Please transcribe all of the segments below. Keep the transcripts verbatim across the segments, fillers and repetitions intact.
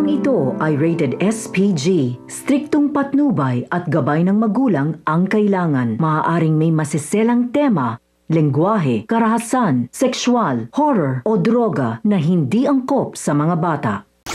Programang ito ay rated S P G. Striktong patnubay at gabay ng magulang ang kailangan. Maaaring may masiselang tema, lengguwahe, karahasan, sexual, horror o droga na hindi angkop sa mga bata.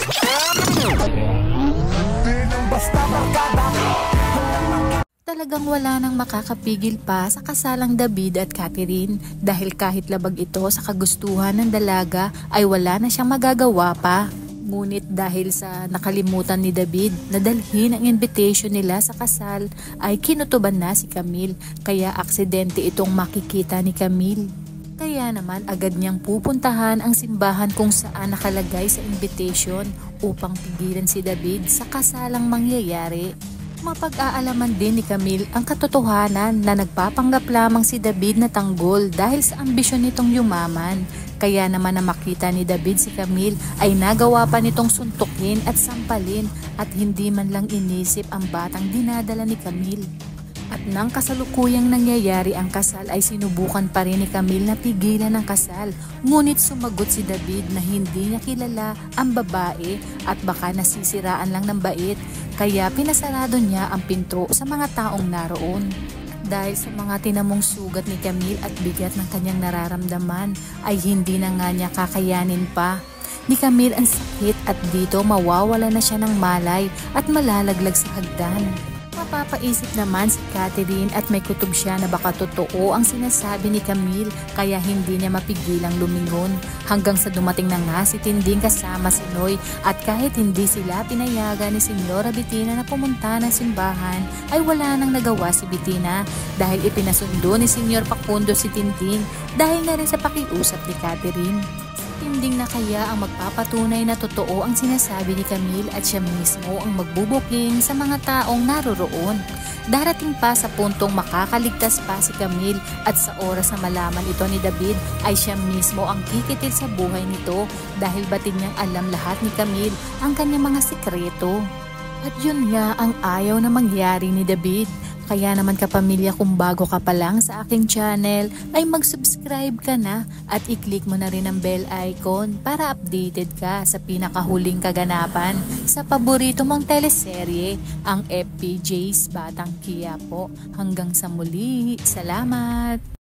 Talagang wala nang makakapigil pa sa kasalang David at Catherine dahil kahit labag ito sa kagustuhan ng dalaga ay wala na siyang magagawa pa. Ngunit dahil sa nakalimutan ni David na dalhin ang invitation nila sa kasal ay kinutuban na si Camille kaya aksidente itong makikita ni Camille. Kaya naman agad niyang pupuntahan ang simbahan kung saan nakalagay sa invitation upang pigilan si David sa kasalang mangyayari. Mapag-aalaman din ni Camille ang katotohanan na nagpapanggap lamang si David na tanggol dahil sa ambisyon nitong yumaman. Kaya naman na makita ni David si Camille ay nagawa pa nitong suntukin at sampalin at hindi man lang inisip ang batang dinadala ni Camille. At nang kasalukuyang nangyayari ang kasal ay sinubukan pa rin ni Camille na pigilan ang kasal. Ngunit sumagot si David na hindi niya kilala ang babae at baka nasisiraan lang ng bait. Kaya pinasarado niya ang pinto sa mga taong naroon. Dahil sa mga tinamong sugat ni Camille at bigat ng kanyang nararamdaman ay hindi na nga niya kakayanin pa. Ni Camille ang sakit at dito mawawala na siya ng malay at malalaglag sa hagdan. Mapapaisip naman si Catherine at may kutob siya na baka totoo ang sinasabi ni Camille kaya hindi niya mapigilang lumingon hanggang sa dumating na nga si Tinding kasama si Noy at kahit hindi sila pinayagan ni Senyora Bettina na pumunta ng simbahan ay wala nang nagawa si Bettina dahil ipinasundo ni Senyor Facundo si Tinding dahil na rin sa pakiusap ni Catherine. Tinding na kaya ang magpapatunay na totoo ang sinasabi ni Camille at siya mismo ang magbubuking sa mga taong naroroon. Darating pa sa puntong makakaligtas pa si Camille at sa oras na malaman ito ni David ay siya mismo ang kikitil sa buhay nito dahil batin niyang alam lahat ni Camille ang kanyang mga sikreto. At yun nga ang ayaw na mangyari ni David. Kaya naman kapamilya kung bago ka pa lang sa aking channel ay mag-subscribe ka na at i-click mo na rin ang bell icon para updated ka sa pinakahuling kaganapan sa paborito mong teleserye, ang F P J's Batang Quiapo. Hanggang sa muli, salamat!